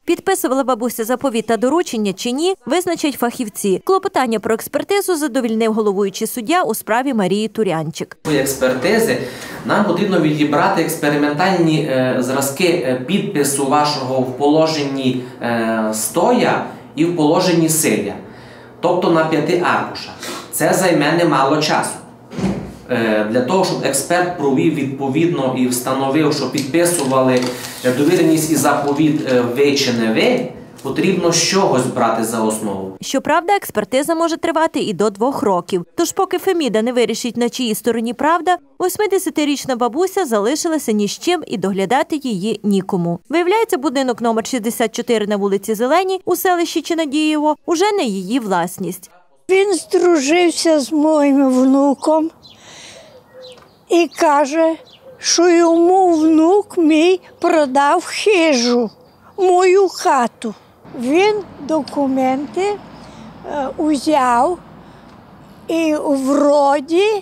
Підписувала бабуся заповіт та доручення чи ні, визначать фахівці. Клопотання про експертизу задовільнив головуючий суддя у справі Марії Турянчик. Експертизи нам потрібно відібрати експериментальні зразки підпису вашого в положенні стоя і в положенні сидя, тобто на 5 аркушах. Це займе немало часу. Для того, щоб експерт провів відповідно і встановив, що підписували довіреність і заповіт ви чи не ви, потрібно з чогось брати за основу. Щоправда, експертиза може тривати і до 2 років. Тож поки Феміда не вирішить, на чиїй стороні правда, 80-річна бабуся залишилася ні з чим і доглядати її нікому. Виявляється, будинок номер 64 на вулиці Зеленій у селищі Чинадієво уже не її власність. Він здружився з моїм внуком і каже, що йому внук мій продав хижу, мою хату. Він документи узяв і вроді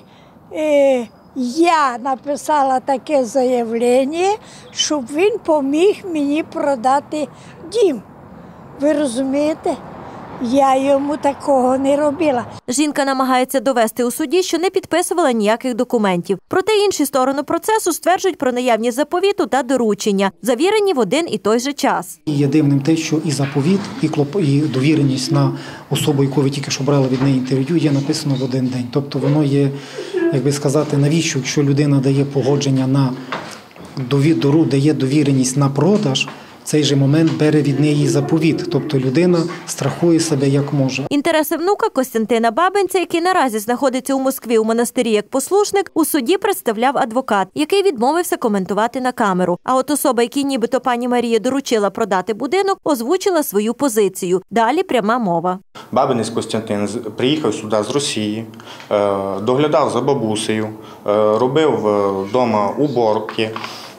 я написала таке заявлення, щоб він поміг мені продати дім. Ви розумієте? Я йому такого не робила. Жінка намагається довести у суді, що не підписувала ніяких документів. Проте інші сторони процесу стверджують про наявність заповіту та доручення, завірені в один і той же час. Є дивним те, що і заповіт, і довіреність на особу, яку ви тільки що брали від неї інтерв'ю, є написано в один день. Тобто воно є, як би сказати, навіщо, якщо людина дає погодження на довіру, дає довіреність на продаж, в цей же момент бере від неї заповіт, тобто людина страхує себе як може. Інтереси внука Костянтина Бабинця, який наразі знаходиться у Москві у монастирі як послушник, у суді представляв адвокат, який відмовився коментувати на камеру. А от особа, якій нібито пані Марія доручила продати будинок, озвучила свою позицію. Далі пряма мова. Бабинець Костянтин приїхав сюди з Росії, доглядав за бабусею, робив вдома уборки,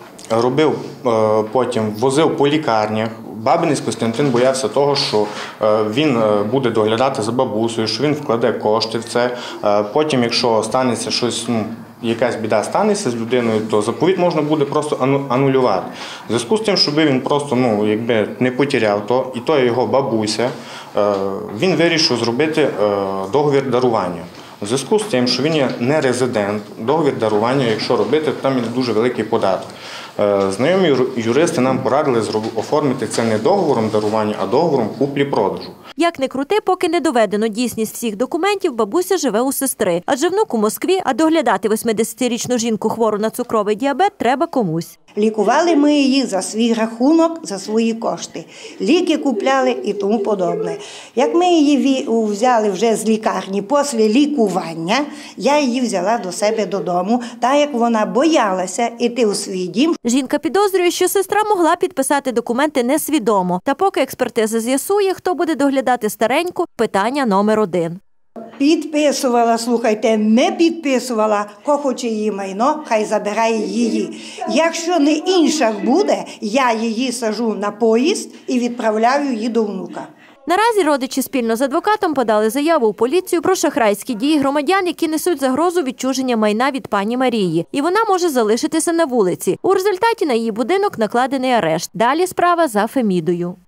потім возив по лікарнях. Бабинець Костянтин боявся того, що він буде доглядати за бабусею, що він вкладе кошти в це. Потім, якщо станеться щось, якась біда станеться з людиною, то заповіт можна буде просто анулювати. В зв'язку з тим, щоб він просто не потеряв то, і то його бабуся, він вирішив зробити договір дарування. У зв'язку з тим, що він є не резидент, договір дарування, якщо робити, то там є дуже великий податок. Знайомі юристи нам порадили оформити це не договором дарування, а договором куплі-продажу. Як не крути, поки не доведено дійсність всіх документів, бабуся живе у сестри. Адже внук у Москві, а доглядати 80-річну жінку хвору на цукровий діабет треба комусь. Лікували ми її за свій рахунок, за свої кошти. Ліки купляли і тому подобне. Як ми її взяли вже з лікарні після лікування, я її взяла до себе додому, так як вона боялася йти у свій дім. Жінка підозрює, що сестра могла підписати документи несвідомо. Та поки експертиза з'ясує, хто буде доглядати стареньку, питання номер 1. Підписувала, слухайте, не підписувала, хто хоче її майно, хай забирає її. Якщо не інша буде, я її сажу на поїзд і відправляю її до внука. Наразі родичі спільно з адвокатом подали заяву у поліцію про шахрайські дії громадян, які несуть загрозу відчуження майна від пані Марії. І вона може залишитися на вулиці. У результаті на її будинок накладений арешт. Далі справа за Фемідою.